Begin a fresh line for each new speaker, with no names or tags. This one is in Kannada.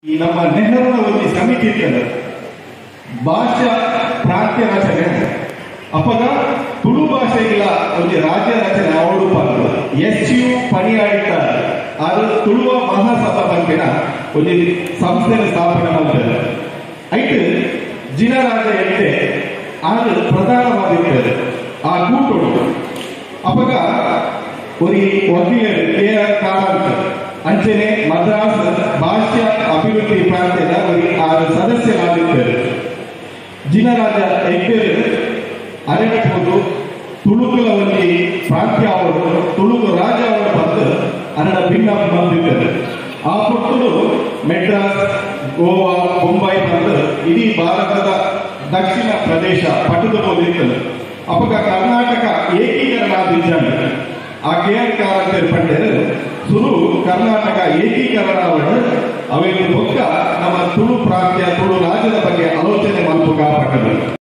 ಈ ನಮ್ಮ ನೆಹರುನ ಒಂದು ಸಮಿತಿ ಇರ್ತದೆ ಭಾಷಾ ಪ್ರಾಂತ್ಯ ರಚನೆ ಅಪಗ ತುಳು ಭಾಷೆಗಳ ಒಂದು ರಾಜ್ಯ ರಚನೆ ಅವಳು ಪಾತ್ರ SU ಪಣಿಯಾಡಿದ್ದಾರೆ ಅದು ತುಳುವ ಮಹಾಸಭಾ ಪಂಪಿನ ಒಂದು ಸಂಸ್ಥೆ ಸ್ಥಾಪನೆ ಮಾಡ್ತಾರೆ ಐಟ್ ಜಿನರಾಜ ಎಂತೆ ಅದು ಪ್ರಧಾನವಾಗಿರ್ತದೆ ಆ ಕೂಟೋಡು ಅಪಗ ஒரு ವಕೀಲರು KR ಕಾರಂತ್ ಅಂಚನೆ ಮದ್ರಾಸ್ ಭಾಷಾ ಅಭಿವೃದ್ಧಿ ಪ್ರಾಂತ್ಯದ ಒಂದು 6 ಸದಸ್ಯರಾಗಿದ್ದಾರೆ ಜಿನರಾಜ ಹೆಗ್ಗೇರು ಅರೆನಬಹುದು ತುಳುಕುಲ ಒಂದು ಪ್ರಾಂತ್ಯ ಅವರು ತುಳುಕು ರಾಜ ಅವರು ಬಂದು ಅನ್ನ ಭಿನ್ನ ಬಂದಿದ್ದಾರೆ ಆ ಪುಟ್ಟರು ಮೆಡ್ರಾಸ್ ಗೋವಾ ಮುಂಬೈ ಬಂದು ಇಡೀ ಭಾರತದ ದಕ್ಷಿಣ ಪ್ರದೇಶ ಪಟ್ಟದ ಹೋಗಿರ್ತದೆ ಅಪಗ ಕರ್ನಾಟಕ ಏಕೀಕರಣ ಆದಿದ್ದಾನೆ ಆ KR ಕಾರಂತರು ಪಂಡರು ಸುರು ಕರ್ನಾಟಕ ಏಕೀಕರಣ ಅವೆಲ್ಲ ನಮ್ಮ ತುಳು ಪ್ರಾಂತ್ಯ ತುಳು ರಾಜ್ಯದ ಬಗ್ಗೆ ಆಲೋಚನೆ ಮಲ್ಪು ಕಾಪಾಟರು